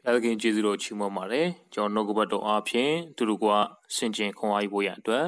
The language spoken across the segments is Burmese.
ခင်ကျေးဇူးတော်ချီးမွမ်းပါတယ်ကျွန်တော်နှုတ်ကပတ်တော်အားဖြင့်သူတို့ကဆင်ခြင်ခွန်အားဖို့ရန်အတွက်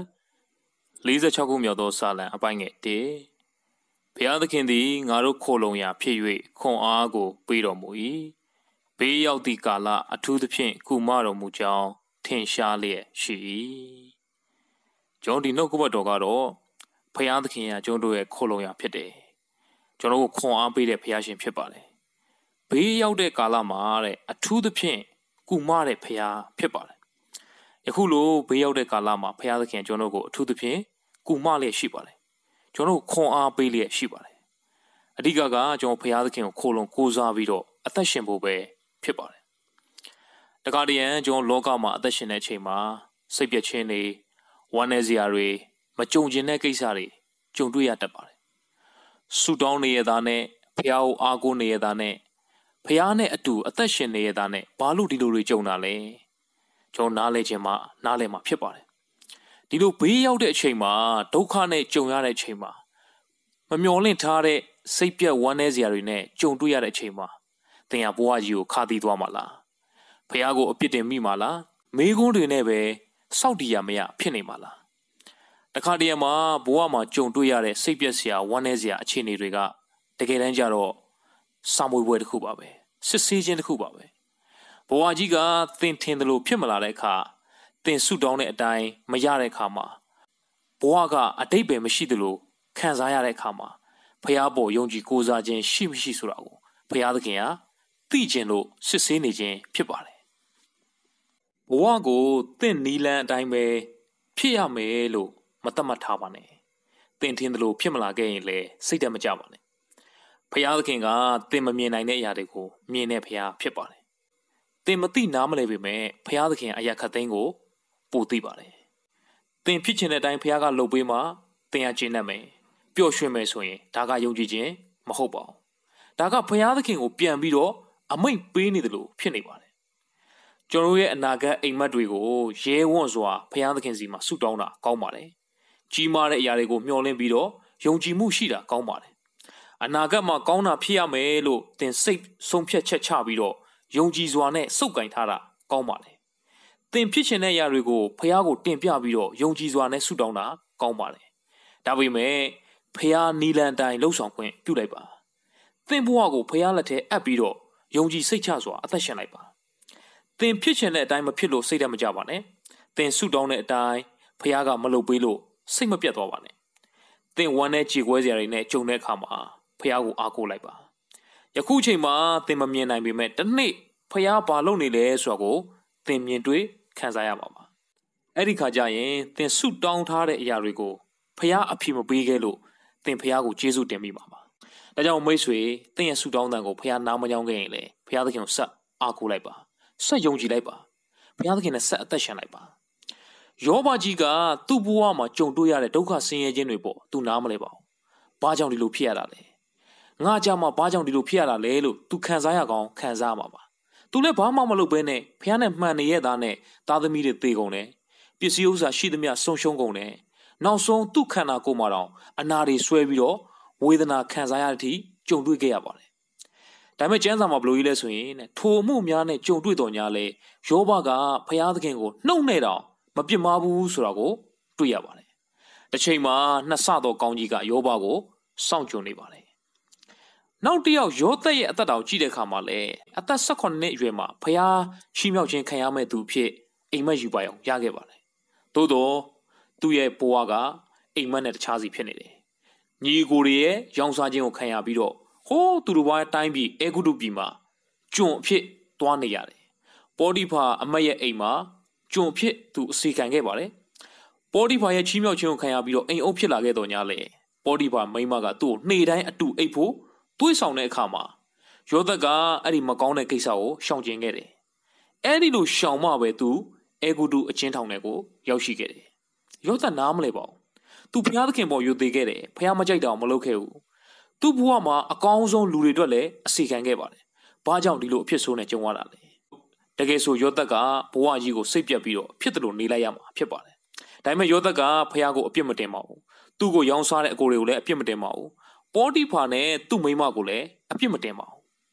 46ခုမြောက်သောစာလံအပိုင်းငယ်1ဘုရားသခင်သည်ငါတို့ခိုလုံရာဖြစ်၍ခွန်အားကိုပေးတော်မူ၏ဘေးရောက်သည့်ကာလအထူးသဖြင့်ကုမတော်မူကြောင်းထင်ရှားလျက်ရှိ၏ကျွန်တော်ဒီနှုတ်ကပတ်တော်ကတော့ဘုရားသခင်ကကျွန်တော်တို့ရဲ့ခိုလုံရာဖြစ်တယ်ကျွန်တော်ကိုခွန်အားပေးတဲ့ဘုရားရှင်ဖြစ်ပါတယ်ဘေးရောက်တဲ့ကာလမှာတဲ့အထူးသဖြင့်ကုမတဲ့ဖရာဖြစ်ပါတယ်။ယခုလိုဘေးရောက်တဲ့ကာလမှာဖရာသခင်ကျွန်တော်ကိုအထူးသဖြင့်ကုမလျက်ရှိပါတယ်။ကျွန်တော်ခွန်အားပေးလျက်ရှိပါတယ်။အဓိကကကျွန်တော်ဖရာသခင်ကိုခိုလုံကိုးစားပြီးတော့အသက်ရှင်ဖို့ပဲဖြစ်ပါတယ်။တခါတည်းရန်ကျွန်တော်လောကမှာအသက်ရှင်တဲ့အချိန်မှာစိတ်ပြည့်ခြင်းတွေဝမ်းနည်းစရာတွေမကြုံကျင်တဲ့ကိစ္စတွေကြုံတွေ့ရတတ်ပါတယ်။ဆူတောင်းနေရတာနဲ့ဖရာကိုအားကိုးနေရတာနဲ့ဖះနဲ့အတူအသက်ရှင်နေရတာနဲ့ဘာလို့ဒီလိုတွေကြုံတာလဲကျွန်တော်နားလဲခြင်းမှာနားလဲမှာဖြစ်ပါတယ်ဒီလိုဘေးရောက်တဲ့အချိန်မှာဒုက္ခနဲ့ကြုံရတဲ့အချိန်မှာမမျော်လင့်ထားတဲ့စိတ်ပြတ်ဝမ်းနည်းစရာတွေနဲ့ကြုံတွေ့ရတဲ့အချိန်မှာသင်ဟာဘဝကြီးကိုခါသီးသွားမှာလားဖះကိုအပြစ်တင်မိမှာလားမေးခွန်းတွေနဲ့ပဲစောက်တီရမရဖြစ်နေမှာလားတခါတည်းမှာဘဝမှာကြုံတွေ့ရတဲ့စိတ်ပြတ်စရာဝမ်းနည်းစရာအခြေအနေတွေကတကယ်တမ်းကျတော့စာမွေပွဲတစ်ခုပါပဲစစ်ဆေးခြင်းတစ်ခုပါပဲဘဝကြီးကသင်ထင်တယ်လို့ဖြစ်မလာတဲ့အခါသင်ဆုတောင်းတဲ့အတိုင်းမရတဲ့အခါမှာဘဝကအတိတ်ပဲမရှိတယ်လို့ခံစားရတဲ့အခါမှာဖះပေါ်ယုံကြည်ကိုးစားခြင်းရှိမရှိဆိုတာကိုဖះသခင်ကသိခြင်းလို့စစ်ဆေးနေခြင်းဖြစ်ပါတယ်ဘဝကိုသင်နီလန်းအတိုင်းပဲဖြစ်ရမယ်လို့မသတ်မှတ်ထားပါနဲ့သင်ထင်တယ်လို့ဖြစ်မလာခဲ့ရင်လည်းစိတ်တမကြပါနဲ့ဖျားသခင်ကသင်မမြင်နိုင်တဲ့အရာတွေကိုမြင်တဲ့ဖျားဖြစ်ပါတယ်။သင်မသိနားမလဲပေမဲ့ဖျားသခင်အရာခတ်သိမ်းကိုပိုသိပါတယ်။သင်ဖြစ်ချင်တဲ့အတိုင်းဖျားကလှုပ်ပေးမှသင်ရကျင့်တတ်မယ်။ပျော်ရွှင်မယ်ဆိုရင်ဒါကယုံကြည်ခြင်းမဟုတ်ပါဘူး။ဒါကဖျားသခင်ကိုပြန်ပြီးတော့အမိန့်ပေးနေတယ်လို့ဖြစ်နေပါတယ်။ကျွန်တော်ရဲ့အနာဂတ်အိမ်မက်တွေကိုရဲဝံ့စွာဖျားသခင်စီမှာဆုတောင်းတာကောင်းပါတယ်။ကြီးမားတဲ့အရာတွေကိုမျှော်လင့်ပြီးတော့ယုံကြည်မှုရှိတာကောင်းပါတယ်အနာဂတ်မှာကောင်းတာဖြစ်ရမယ်လို့သင်စိတ်ဆုံးဖြတ်ချက်ချပြီးတော့ယုံကြည်စွာနဲ့စုပ်ကင်ထားတာကောင်းပါလေသင်ဖြစ်ချင်တဲ့အရာတွေကိုဖះကိုတင်ပြပြီးတော့ယုံကြည်စွာနဲ့ဆုတောင်းတာကောင်းပါလေဒါပေမဲ့ဖះနီလန်တိုင်းလှုပ်ဆောင်ခွင့်ပြုလိုက်ပါသင်ဘဝကိုဖះလက်ထဲအပ်ပြီးတော့ယုံကြည်စိတ်ချစွာအသက်ရှင်လိုက်ပါသင်ဖြစ်ချင်တဲ့အတိုင်းမဖြစ်လို့စိတ်ဓာတ်မကြပါနဲ့သင်ဆုတောင်းတဲ့အတိုင်းဖះကမလုပ်ပေးလို့စိတ်မပြတ်သွားပါနဲ့သင်ဝမ်းနဲ့ကြေကွဲစရာတွေနဲ့ကြုံတဲ့အခါမှာဖះကိုအားကိုးလိုက်ပါယခုချိန်မှာသင်မမြင်နိုင်ပေမဲ့တစ်နေ့ဖះဘာလုပ်နေလဲဆိုတာကိုသင်မြင်တွေ့ခံစားရပါမှာအဲ့ဒီခါကျရင်သင်ဆုတောင်းထားတဲ့အရာတွေကိုဖះအဖြေမပေးခဲ့လို့သင်ဖះကိုကျေးဇူးတင်မိပါမှာဒါကြောင့်မိတ်ဆွေသင်ရဲ့ဆုတောင်းတန်ကိုဖះနားမကြောင်းခဲ့ရင်လေဖះသခင်ကိုဆက်အားကိုးလိုက်ပါဆက်ယုံကြည်လိုက်ပါဖះသခင်နဲ့ဆက်အသက်ရှင်လိုက်ပါယောဘကြီးကသူ့ဘဝမှာကြုံတွေ့ရတဲ့ဒုက္ခဆင်းရဲခြင်းတွေပေါ့သူနားမလဲပါဘူးဘာကြောင့်ဒီလိုဖြစ်ရတာလဲငါကြမှာဘာကြောင့်ဒီလိုဖြစ်ရတာလဲလို့ तू ခံစားရကောင်းခံစားမှာပါ तू လည်းဘာမှမလုပ်ဘဲနဲ့ဖះနဲ့မှန်နေရတာနဲ့သားသမီးတွေသေကုန်တယ်ပစ္စည်းဥစ္စာရှိသမျှဆုံးရှုံးကုန်တယ်နောက်ဆုံးသူ့ခန္ဓာကိုယ်မှာတော့အနာတွေဆွဲပြီးတော့ဝေဒနာခံစားရတဲ့အထိကြုံတွေ့ခဲ့ရပါတယ်ဒါပေမဲ့ကျမ်းစာမှာဘလို့ကြီးလဲဆိုရင်ထိုမှုများနဲ့ကြုံတွေ့တော်ညာလဲယောဘကဖះသခင်ကိုနှုတ်နဲ့တောင်မပြစ်မှားဘူးဆိုတာကိုတွေ့ရပါတယ်တစ်ချိန်မှာနှစ်ဆသောကောင်းကြီးကယောဘကိုစောင့်ကြုံနေပါတယ်နောက်တစ်ယောက်ယောသက်ရဲ့အသက်တောင်ကြည့်တဲ့အခါမှာလဲအသက်18နှစ်အရွယ်မှာဖះချီးမြှောက်ခြင်းခံရမဲ့သူဖြစ်အိမ်မက်ယူပါအောင်ရခဲ့ပါတယ်သို့တော့သူ့ရဲ့ဘဝကအိမ်မက်နဲ့တခြားစီဖြစ်နေတယ်ညီကိုတွေရဲ့ရောင်စားခြင်းကိုခံရပြီးတော့ဟိုးသူတို့ဘာတိုင်းပြည်အေဂုတုပြည်မှာကျွန်အဖြစ်သွားနေရတယ်ပေါတိဖာအမတ်ရဲ့အိမ်မှာကျွန်အဖြစ်သူအစီခံခဲ့ပါတယ်ပေါတိဖာရဲ့ချီးမြှောက်ခြင်းကိုခံရပြီးတော့အိမ်အုပ်ဖြစ်လာခဲ့တော့ညာလေပေါတိဖာမိန်းမကသူ့ကိုနှေတိုင်းအတူအိပ်ဖို့တွေးဆောင်တဲ့အခါမှာယောသက်ကအဲ့ဒီမကောင်းတဲ့ကိစ္စကိုရှောင်ကျဉ်ခဲ့တယ်။အဲ့ဒီလိုရှောင်မှပဲသူအေဂုတုအချင်းထောင်ထဲကိုရောက်ရှိခဲ့တယ်။ယောသက်နားမလဲပါဘူး။ तू ဘုရားသခင်ပေါ်ယုံသေးခဲ့တယ်။ဘုရားမကြိုက်တာမလုပ်ခဲ့ဘူး။သူ့ဘဝမှာအကောင်းဆုံးလူတွေအတွက်လည်းအစီခံခဲ့ပါတယ်။ဘာကြောင့်ဒီလိုအဖြစ်ဆိုးနဲ့ကြုံရတာလဲ။တကယ်ဆိုယောသက်ကဘဝကြီးကိုစိတ်ပြတ်ပြီးတော့ဖြစ်တယ်လို့နေလိုက်ရမှာဖြစ်ပါတယ်။ဒါပေမဲ့ယောသက်ကဘုရားကိုအပြစ်မတင်ပါဘူး။သူ့ကိုရောင်းစားတဲ့အကိုတွေကိုလည်းအပြစ်မတင်ပါဘူး။ပေါတိဖာနဲ့သူ့မိန်းမကိုလည်းအပြစ်မတင်ပါဘူး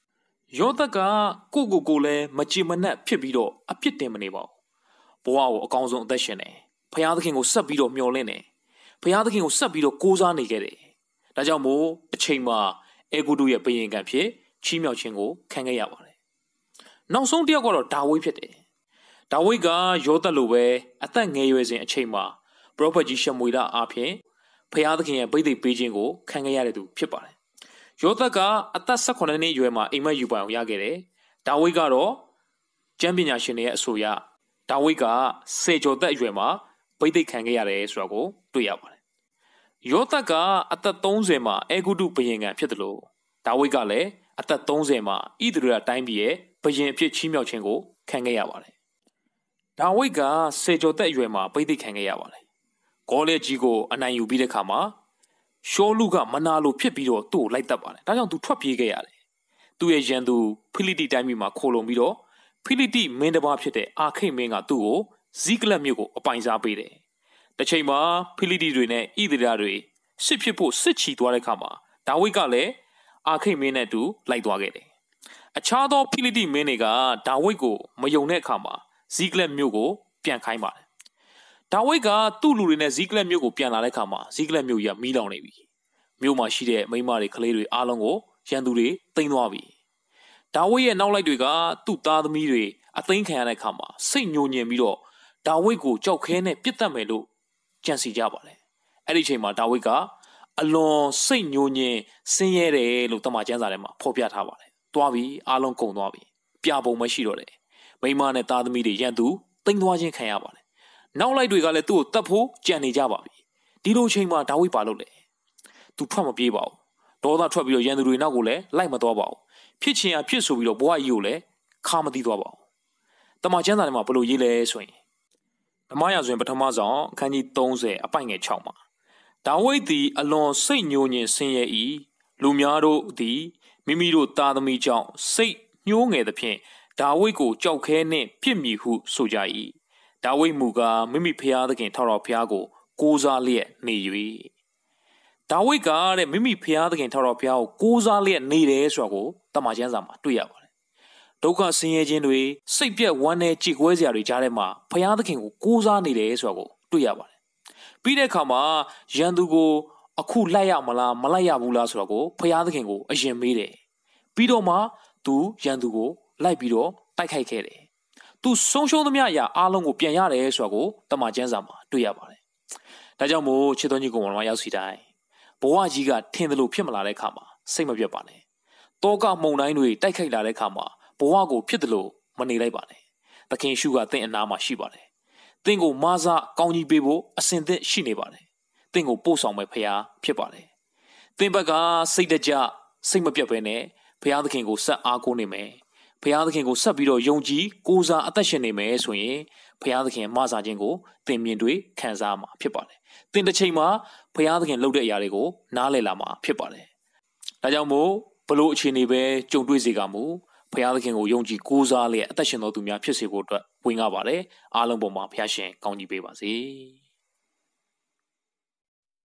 ယောသက်ကကိုလည်းမကြည်မနှက်ဖြစ်ပြီးတော့အပြစ်တင်မနေပါဘူးဘဝကိုအကောင်းဆုံးအသက်ရှင်တယ်ဖယားသခင်ကိုဆက်ပြီးတော့မျှော်လင့်တယ်ဖယားသခင်ကိုဆက်ပြီးတော့ကိုးစားနေခဲ့တယ်ဒါကြောင့်မို့တစ်ချိန်မှာအေဂုတုရဲ့ဘုရင်ကံဖြစ်ချီးမြှောက်ခြင်းကိုခံခဲ့ရပါတယ်နောက်ဆုံးတစ်ယောက်ကတော့ဒါဝိဒ်ဖြစ်တယ်ဒါဝိဒ်ကယောသလိုပဲအသက်ငယ်ရွယ်စဉ်အချိန်မှာပရောဖက်ကြီးရှမွေလအားဖြင့်ဖယားသခင်ရဲ့ဗိသိက်ပေးခြင်းကိုခံခဲ့ရတဲ့သူဖြစ်ပါတယ်ယောသကအသက်18နှစ်အရွယ်မှာအိမ်မက်ယူပိုင်အောင်ရခဲ့တယ်ဒါဝိဒ်ကတော့ကျမ်းပညာရှင်တွေရဲ့အဆိုအရဒါဝိဒ်က10ကျော်သက်အရွယ်မှာဗိသိက်ခံခဲ့ရတယ်ဆိုတာကိုတွေ့ရပါတယ်ယောသကအသက်30မှာအေဂုတုဘုရင်ကံဖြစ်တယ်လို့ဒါဝိဒ်ကလည်းအသက်30မှာဣသရေလတိုင်းပြည်ရဲ့ဘုရင်အဖြစ်ချီးမြှောက်ခြင်းကိုခံခဲ့ရပါတယ်ဒါဝိဒ်က10ကျော်သက်အရွယ်မှာဗိသိက်ခံခဲ့ရပါတယ်ဂေါလိကြီးကိုအနိုင်ယူပြီးတဲ့အခါမှာရှောလုကမနာလိုဖြစ်ပြီးတော့သူ့ကိုလိုက်တပ်ပါတယ်ဒါကြောင့်သူထွက်ပြေးခဲ့ရတယ်သူ့ရဲ့ရန်သူဖိလိတိတိုင်းပြည်မှာခိုလုံပြီးတော့ဖိလိတိမင်းတစ်ပါးဖြစ်တဲ့အာခိတ်မင်းကသူ့ကိုဇိကလတ်မြို့ကိုအပိုင်စားပေးတယ်တစ်ချိန်မှာဖိလိတိတွေနဲ့ဣသရေလတွေစစ်ဖြစ်ဖို့စစ်ချီသွားတဲ့အခါမှာဒါဝိဒ်ကလည်းအာခိတ်မင်းနဲ့တူလိုက်သွားခဲ့တယ်အခြားသောဖိလိတိမင်းတွေကဒါဝိဒ်ကိုမယုံတဲ့အခါမှာဇိကလတ်မြို့ကိုပြန်ခိုင်းပါတယ်ဒါဝိဒ်ကသူ့လူတွေနဲ့ဇိကလတ်မြို့ကိုပြန်လာတဲ့အခါမှာဇိကလတ်မြို့ကြီးကမီးလောင်နေပြီမြို့မှာရှိတဲ့မိန်းမတွေကလေးတွေအားလုံးကိုရန်သူတွေသိမ်းသွားပြီဒါဝိဒ်ရဲ့နောက်လိုက်တွေကသူ့သားသမီးတွေအသိမ်းခံရတဲ့အခါမှာစိတ်ညှို့ညင်ပြီးတော့ဒါဝိဒ်ကိုကြောက်ခဲနဲ့ပြစ်တတ်မယ်လို့ကြံစီကြပါတယ်အဲ့ဒီအချိန်မှာဒါဝိဒ်ကအလွန်စိတ်ညှို့ညင်ဆင်းရဲတယ်လို့တမန်ကျမ်းစာထဲမှာဖော်ပြထားပါတယ်သွားပြီအားလုံးကုန်သွားပြီပြပုံမရှိတော့တယ်မိန်းမနဲ့သားသမီးတွေရန်သူသိမ်းသွားခြင်းခံရပါတယ်နောက်လိုက်တွေကလည်းသူ့ကိုတတ်ဖို့ကြံနေကြပါပြီဒီလိုချိန်မှာဒါဝိဒ်ပါလို့လေသူထွက်မပြေးပါဘူးဒေါသထွက်ပြီးတော့ရန်သူတွေနောက်ကိုလည်းလိုက်မသွားပါဘူးဖြစ်ချင်အဖြစ်ဆိုပြီးတော့ဘဝကြီးကိုလည်းခါမသိသွားပါဘူးတမန်ကျမ်းစာထဲမှာဘယ်လိုရေးလဲဆိုရင်ဓမ္မရာဇဝင်ပထမဆုံးအခန်းကြီး30အပိုင်ငယ်6မှာဒါဝိဒ်သည်အလွန်စိတ်ညှို့ညင်ဆင်းရဲ၏လူများတို့သည်မိမိတို့သားသမီးကြောင့်စိတ်ညှိုးငယ်သဖြင့်ဒါဝိဒ်ကိုကြောက်ခဲနှင့်ပြစ်မိဟုဆိုကြ၏ဒါဝိဒ်မူကားမိမိဖျားသခင်ထာဝရဘုရားကိုကိုးစားလျက်နေ၍ဒါဝိဒ်ကတဲ့မိမိဖျားသခင်ထာဝရဘုရားကိုကိုးစားလျက်နေတယ်ဆိုတာကိုတမန်ကျမ်းစာမှာတွေ့ရပါတယ်ဒုက္ခဆင်းရဲခြင်းတွေစိတ်ပြက်ဝမ်းနည်းကြေကွဲစရာတွေကြားထဲမှာဖျားသခင်ကိုကိုးစားနေတယ်ဆိုတာကိုတွေ့ရပါတယ်ပြီးတဲ့အခါမှာရန်သူကိုအခုလိုက်ရမလားမလိုက်ရဘူးလားဆိုတာကိုဖျားသခင်ကိုအရင်မေးတယ်ပြီးတော့မှသူရန်သူကိုလိုက်ပြီးတော့တိုက်ခိုက်ခဲ့တယ်သူဆုံးရှုံးသမျှအရာအားလုံးကိုပြန်ရတယ်ဆိုတာကိုတမန်ကျမ်းစာမှာတွေ့ရပါတယ်ဒါကြောင့်မို့ချစ်တော်ညီကောင်မရောက်စီတိုင်းဘဝကြီးကထင်သလိုဖြစ်မလာတဲ့အခါမှာစိတ်မပြတ်ပါနဲ့တောကမုန်တိုင်းတွေတိုက်ခိုက်လာတဲ့အခါမှာဘဝကိုဖြစ်သလိုမနေလိုက်ပါနဲ့သခင်ရှုကသင်အနာမှာရှိပါတယ်သင်ကိုမဆာကောင်းကြီးပေးဖို့အစဉ်သင့်ရှိနေပါတယ်သင်ကိုပို့ဆောင်မဲ့ဖခင်ဖြစ်ပါတယ်သင်ဘက်ကစိတ်တကြစိတ်မပြတ်ပဲနဲ့ဖခင်သခင်ကိုဆက်အားကိုးနေမယ်ဖခင်သခင်ကိုဆက်ပြီးတော့ယုံကြည်ကိုးစားအသက်ရှင်နေမယ်ဆိုရင်ဖခင်သခင်မဆာခြင်းကိုသင်မြင်တွေ့ခံစားမှာဖြစ်ပါတယ်သင်တစ်ချိန်မှာဖခင်သခင်လုပ်တဲ့အရာတွေကိုနားလည်လာမှာဖြစ်ပါတယ်ဒါကြောင့်မို့ဘလို့အခြေအနေပဲကြုံတွေ့စေကမူဖခင်သခင်ကိုယုံကြည်ကိုးစားလျက်အသက်ရှင်တော်သူများဖြစ်စေဖို့အတွက်ဝင်ကားပါတယ်အားလုံးပေါ်မှာဖခင်ရှင်ကောင်းကြီးပေးပါစေ